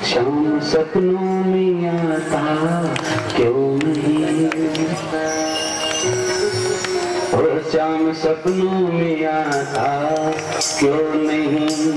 शाम सपनों में आता क्यों नहीं, और शाम सपनों में आता क्यों नहीं।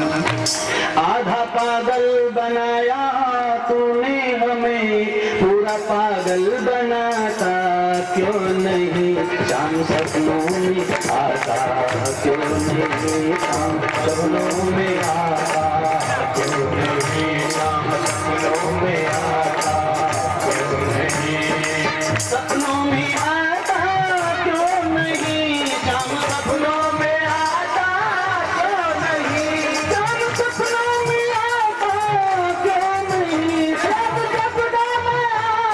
आधा पागल बनाया तूने हमें, पूरा पागल बनाता क्यों नहीं। शाम सपनों में आता क्यों नहीं, शाम सपनों में आता क्यों नहीं, शाम सपनों में आता क्यों नहीं, सपनों में आता क्यों नहीं, शाम सपनों में आता क्यों नहीं, शाम सपनों में आता क्यों नहीं, शाम सपनों में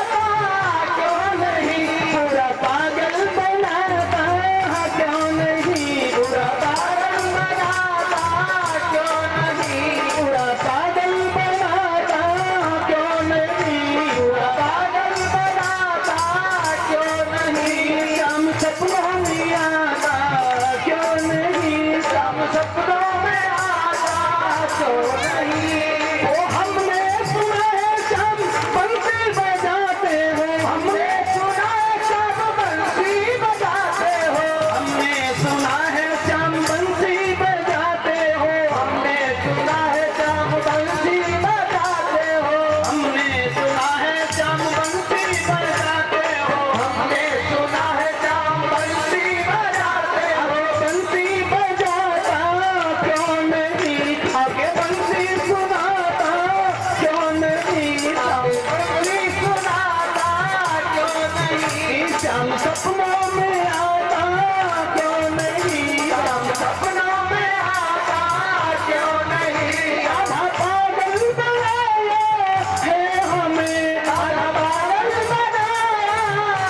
आता क्यों नहीं, पूरा पागल बनाता क्यों नहीं, पूरा पागल बनाता क्यों नहीं, पूरा पागल बनाता क्यों नहीं, पूरा पागल बनाता क्यों नहीं, शाम सपनों में आता क्यों नहीं, शाम सपनों में आता क्यों नहीं। ओ हमने सुना है शाम बंसी बजाते हो, हमने सुना है शाम बंसी बजाते हो, हमने सुना है शाम बंसी बजाते हो, हमने सुना है शाम बंसी बजाते हो, हमने सुना है शाम बंसी बजाते हो, हमने सुना है शाम बंसी बजाते हो, बंसी बजाता क्यों नहीं, आगे बंसी सुनाता क्यों नहीं, आगे बंसी सुनाता क्यों नहीं, शाम सपनों में आता क्यों नहीं, शाम सपनों में आता क्यों नहीं। आधा पागल बनाया है हमें, आधा पागल बनाया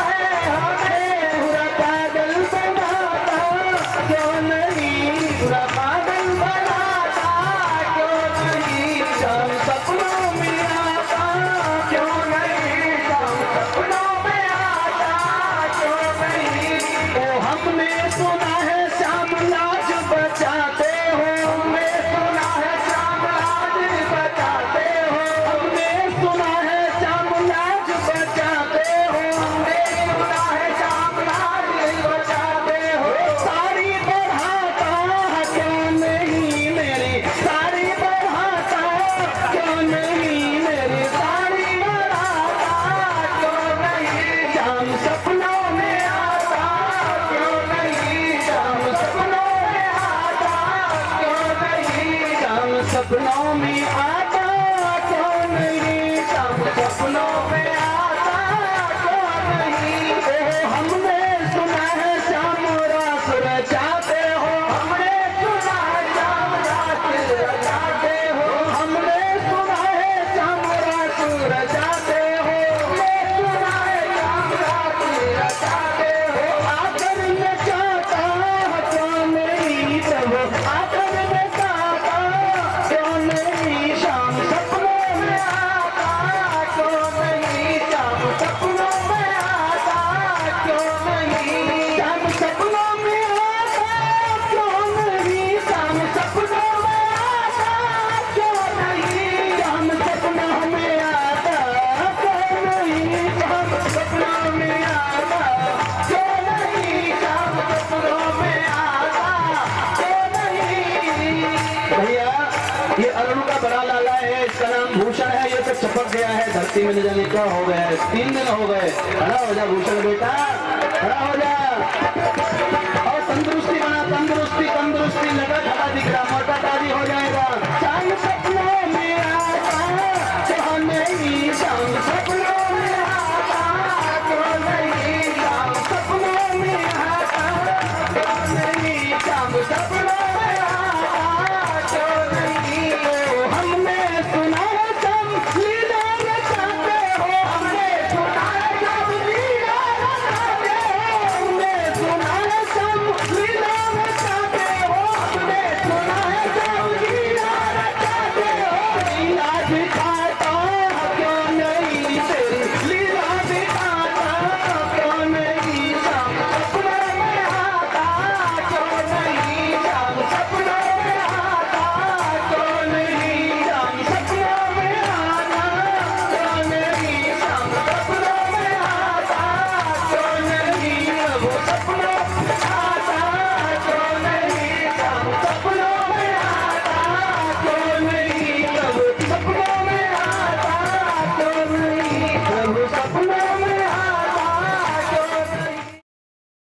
है हमें, पूरा पागल बनाता क्यों नहीं, पूरा पागल बनाता क्यों नहीं, शाम सपनों में आता क्यों नहीं, शाम सपनों में आता क्यों नहीं। ओ हमने सुना है शाम लाज बचाते हो, हमने सुना है शाम लाज बचाते हो, हमने सुना है शाम लाज बचाते हो, हमने सुना है शाम लाज बचाते हो। साड़ी बढ़ाता क्यों नहीं मेरी, साड़ी बढ़ाता क्यों नहीं मेरी, साड़ी बढ़ाता क्यों नहीं, शाम सपनों में आता क्यों नहीं, शाम सपनों में आता क्यों नहीं, शाम सपनों में आता क्यों नहीं, शाम सपनों में आता क्यों नहीं। ओ हमने सुना है शाम रात रचाते हो, हमने सुना है शाम रात रचाते हो, हमने सुना है शाम रात रचाते हो, हमने सुना है शाम रात रचाते हो। आकर नचाता क्यों नहीं प्रभु, आकर नचाता क्यों नहीं, शाम सपनों में आता क्यों नहीं, शाम सपनों में आता क्यों नहीं, शाम सपनों में आता क्यों नहीं, शाम सपनों में आता क्यों नहीं, शाम सपनों में आता क्यों नहीं, शाम सपनों में आता क्यों नहीं, शाम सपनों में आता क्यों नहीं। भैया ये अरुण का बड़ा लाला है, इसका नाम भूषण है, ये तो चपक गया है धरती में, न जाने क्या हो गया है, 3 दिन हो गए। खड़ा हो जा भूषण बेटा, खड़ा हो जा, और तंदुरुस्ती बना, तंदुरुस्ती तंदुरुस्ती लगा खड़ा दिख रहा